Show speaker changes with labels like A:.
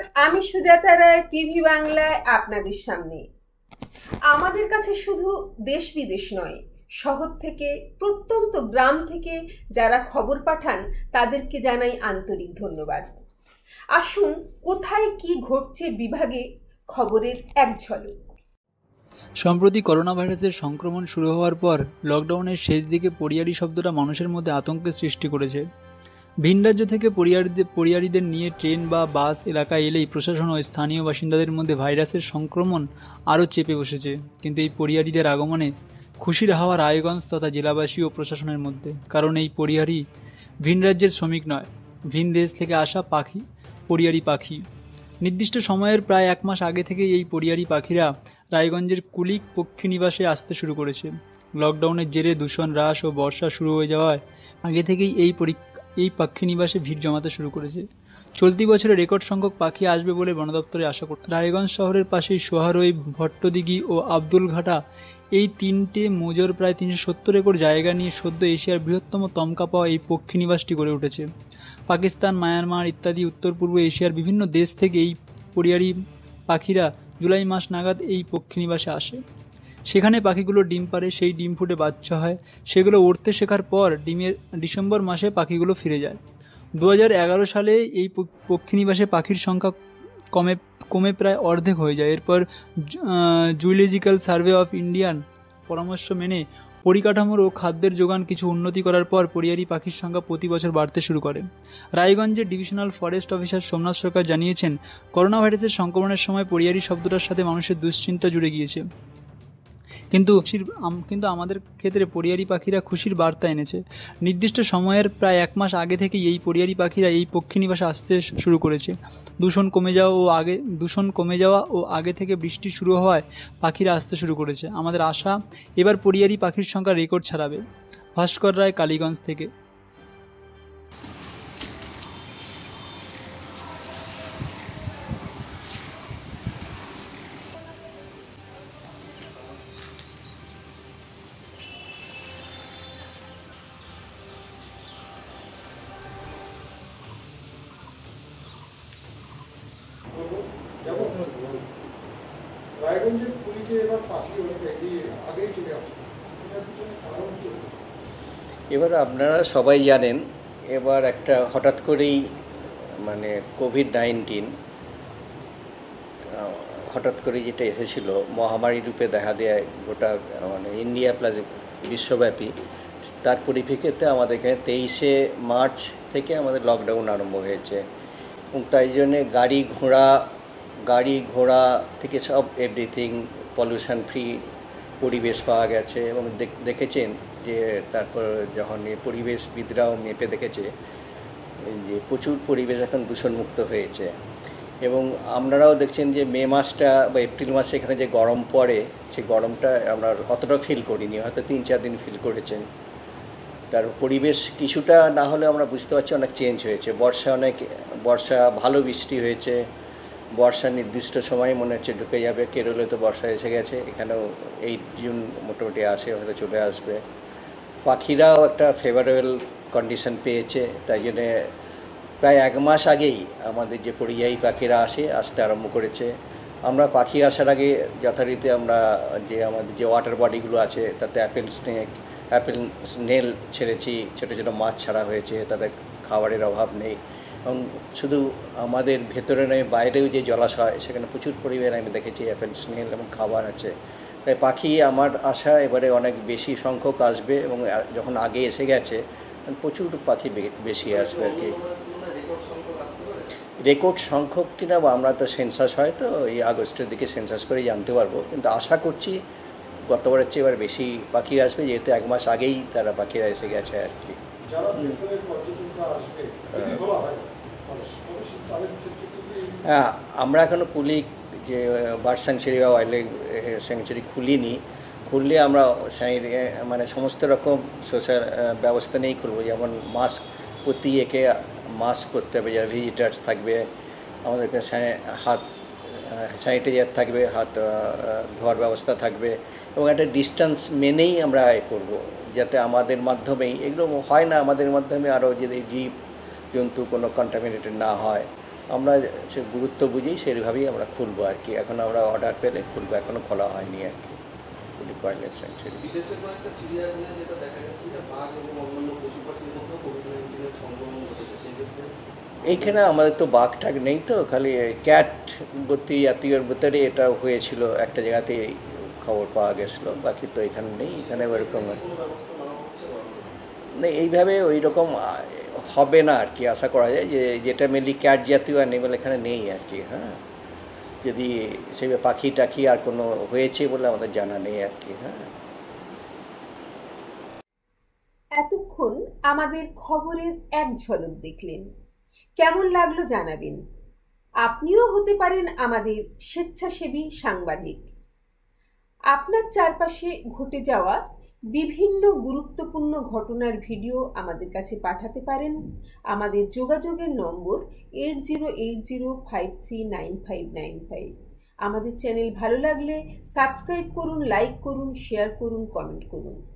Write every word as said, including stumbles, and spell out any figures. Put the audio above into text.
A: আমি সুজাতা রায়, টিভি বাংলায় আপনাদের সামনে। আমাদের কাছে শুধু দেশ বিদেশ নয়, শহর থেকে, প্রত্যন্ত গ্রাম থেকে যারা খবর পাঠান তাদেরকে জানাই আন্তরিক ধন্যবাদ। আসুন কোথায় কি ঘটছে বিভাগে খবরের এক ঝলক।
B: সম্প্রতি করোনা ভাইরাসের সংক্রমণ শুরু হওয়ার পর লকডাউনের শেষ দিকে পরিয়ারি শব্দটা মানুষের মধ্যে আতঙ্কের সৃষ্টি করেছে। ভিন রাজ্য থেকে পরিয়ারিদের পরিয়ারিদের নিয়ে ট্রেন বা বাস এলাকায় এলেই প্রশাসন ও স্থানীয় বাসিন্দাদের মধ্যে ভাইরাসের সংক্রমণ আরও চেপে বসেছে। কিন্তু এই পরিয়ারিদের আগমনে খুশির হাওয়া রায়গঞ্জ তথা জেলাবাসী ও প্রশাসনের মধ্যে, কারণ এই পরিয়ারি ভিন রাজ্যের শ্রমিক নয়, ভিন দেশ থেকে আসা পাখি, পরিয়ারি পাখি। নির্দিষ্ট সময়ের প্রায় এক মাস আগে থেকেই এই পরিয়ারি পাখিরা রায়গঞ্জের কুলিক পক্ষীনিবাসে আসতে শুরু করেছে। লকডাউনের জেরে দূষণ হ্রাস ও বর্ষা শুরু হয়ে যাওয়ায় আগে থেকেই এই এই পাক্ষীনিবাসে ভিড় জমাতে শুরু করেছে। চলতি বছরে রেকর্ড সংখ্যক পাখি আসবে বলে বন দপ্তরে আশা করছে। রায়গঞ্জ শহরের পাশেই সোহারই, ভট্টদিঘি ও আব্দুলঘাটা এই তিনটে মৌজার প্রায় তিনশো সত্তর একর জায়গা নিয়ে সদ্য এশিয়ার বৃহত্তম তমকা পাওয়া এই পক্ষীনিবাসটি গড়ে উঠেছে। পাকিস্তান, মায়ানমার ইত্যাদি উত্তর পূর্ব এশিয়ার বিভিন্ন দেশ থেকে এই পরিয়ারি পাখিরা জুলাই মাস নাগাদ এই পক্ষীনিবাসে আসে। সেখানে পাখিগুলো ডিম পাড়ে, সেই ডিম ফুটে বাচ্চা হয়, সেগুলো উড়তে শেখার পর ডিমের ডিসেম্বর মাসে পাখিগুলো ফিরে যায়। দু হাজার এগারো সালে এই পক্ষীনিবাসে পাখির সংখ্যা কমে কমে প্রায় অর্ধেক হয়ে যায়। এরপর জুলজিক্যাল সার্ভে অফ ইন্ডিয়ান পরামর্শ মেনে পরিকাঠামোর ও খাদ্যের যোগান কিছু উন্নতি করার পর পরিয়ারি পাখির সংখ্যা প্রতি বছর বাড়তে শুরু করে। রায়গঞ্জের divisional forest officer Somnath Sarkar জানিয়েছেন, করোনা ভাইরাসের সংক্রমণের সময় পরিয়ারি শব্দটার সাথে মানুষের দুশ্চিন্তা জুড়ে গিয়েছে, কিন্তু কিন্তু আমাদের ক্ষেত্রে পরিয়ারি পাখিরা খুশির বার্তা এনেছে। নির্দিষ্ট সময়ের প্রায় এক মাস আগে থেকে এই পরিয়ারি পাখিরা এই পক্ষীনিবাসে আসতে শুরু করেছে। দূষণ কমে যাওয়া ও আগে দূষণ কমে যাওয়া ও আগে থেকে বৃষ্টি শুরু হওয়ায় পাখিরা আসতে শুরু করেছে। আমাদের আশা, এবার পরিয়ারি পাখির সংখ্যা রেকর্ড ছাড়াবে। ভাস্কর রায়, কালীগঞ্জ থেকে।
C: রায়গঞ্জের পুরীতে এবার পাখি আগেই চলে আসছে,
D: এবার আপনারা সবাই জানেন, এবার একটা হঠাৎ করেই মানে কোভিড নাইন্টিন হঠাৎ করে যেটা এসেছিল, মহামারী রূপে দেখা দেয় গোটা মানে ইন্ডিয়া প্লাস বিশ্বব্যাপী। তার পরিপ্রেক্ষিতে আমাদের এখানে তেইশে মার্চ থেকে আমাদের লকডাউন আরম্ভ হয়েছে এবং তাই জন্যে গাড়ি ঘোড়া গাড়ি ঘোড়া থেকে সব এভরিথিং পলিউশন ফ্রি পরিবেশ পাওয়া গেছে এবং দেখেছেন যে তারপর যখন এই পরিবেশবিদরাও মেপে দেখেছে যে প্রচুর পরিবেশ এখন দূষণমুক্ত হয়েছে। এবং আপনারাও দেখছেন যে মে মাসটা বা এপ্রিল মাসে এখানে যে গরম পড়ে, সেই গরমটা আমরা অতটা ফিল করিনি, হয়তো তিন চার দিন ফিল করেছেন। তার পরিবেশ কিছুটা না হলে আমরা বুঝতে পারছি অনেক চেঞ্জ হয়েছে। বর্ষা অনেক বর্ষা ভালো বৃষ্টি হয়েছে, বর্ষা নির্দিষ্ট সময় মনে হচ্ছে ঢুকে যাবে। কেরলে তো বর্ষা এসে গেছে, এখানেও এই জুন মোটামুটি আসে, হয়তো চলে আসবে। পাখিরাও একটা ফেভারেবল কন্ডিশন পেয়েছে, তাই জন্যে প্রায় এক মাস আগেই আমাদের যে পরিযায়ী পাখিরা আসে আসতে আরম্ভ করেছে। আমরা পাখি আসার আগে যথারীতি আমরা যে আমাদের যে ওয়াটার বডিগুলো আছে তাতে অ্যাপেল স্নেক অ্যাপেল স্নেল ছেড়েছি, ছোটো ছোটো মাছ ছাড়া হয়েছে, তাদের খাবারের অভাব নেই। এবং শুধু আমাদের ভেতরে নয়, বাইরেও যে জলাশয় সেখানে প্রচুর পরিমাণে আমি দেখেছি অ্যাপেল স্নেল এবং খাবার আছে। তাই পাখি আমার আশা এবারে অনেক বেশি সংখ্যক আসবে এবং যখন আগে এসে গেছে প্রচুর পাখি বেশি আসবে আর কি। রেকর্ড সংখ্যক কিনা বা আমরা তো সেন্সাস হয় তো এই আগস্টের দিকে সেন্সাস করে জানতে পারবো, কিন্তু আশা করছি গতবারের চেয়ে এবার বেশি পাখি আসবে, যেহেতু এক মাস আগেই তারা পাখিরা এসে গেছে আর কি। হ্যাঁ, আমরা এখনও কুলিক যে বার্ড স্যাংচুরি বা ওয়াইল্ড লাইফ স্যাংচুরি খুলিনি। খুললে আমরা মানে সমস্ত রকম সোশ্যাল ব্যবস্থা নিয়েই খুলবো, যেমন মাস্ক প্রতি একে মাস্ক করতে হবে, যারা ভিজিটার্স থাকবে আমাদেরকে হাত স্যানিটাইজার থাকবে, হাত ধোয়ার ব্যবস্থা থাকবে এবং একটা ডিস্টেন্স মেনেই আমরা এ করবো, যাতে আমাদের মাধ্যমেই এগুলো হয় না, আমাদের মাধ্যমে আরও যদি জীব জন্তু কোনো কন্টামিনেটেড না হয়। আমরা সে গুরুত্ব বুঝেই সেভাবেই আমরা খুলবো আর কি। এখন আমরা অর্ডার পেলে খুলবো, এখনও খোলা হয়নি আর কি পুলিশ ওয়াইল্ড লাইফ স্যাংচুয়ারি।
E: বিদেশের কয়েকটা চিড়িয়াখানায় যেটা দেখা গেছে যে বাঘ এবং অন্যান্য পশু পাখির মধ্যে কোভিড নাইন্টিনের সংক্রমণ ঘটেছে, সেই ক্ষেত্রে
D: এইখানে আমাদের তো বাঘ টাঘ নেই, তো খালি ক্যাট ভর্তি জাতীয়র ভিতরে এটা হয়েছিল একটা জায়গাতে খবর পাওয়া গেছিলো, বাকি তো এখানে নেই। এখানে ওরকম
E: কোনো ব্যবস্থা নেওয়া হচ্ছে বা
D: না, এইভাবে ওই রকম হবে না আর কি, আশা করা যায় যে যেটা মেনলি ক্যাট জাতীয় অ্যানিমেল এখানে নেই আর কি। হ্যাঁ, যদি সেভাবে পাখি টাখি আর কোনো হয়েছে বলে আমাদের জানা নেই আর কি। হ্যাঁ,
A: এতক্ষণ আমাদের খবরের এক ঝলক দেখলেন, কেমন লাগলো জানাবেন। আপনিও হতে পারেন আমাদের স্বেচ্ছাসেবী সাংবাদিক। আপনার চারপাশে ঘটে যাওয়া বিভিন্ন গুরুত্বপূর্ণ ঘটনার ভিডিও আমাদের কাছে পাঠাতে পারেন। আমাদের যোগাযোগের number eight zero eight zero five three nine five nine five. আমাদের চ্যানেল ভালো লাগলে সাবস্ক্রাইব করুন, লাইক করুন, শেয়ার করুন, কমেন্ট করুন।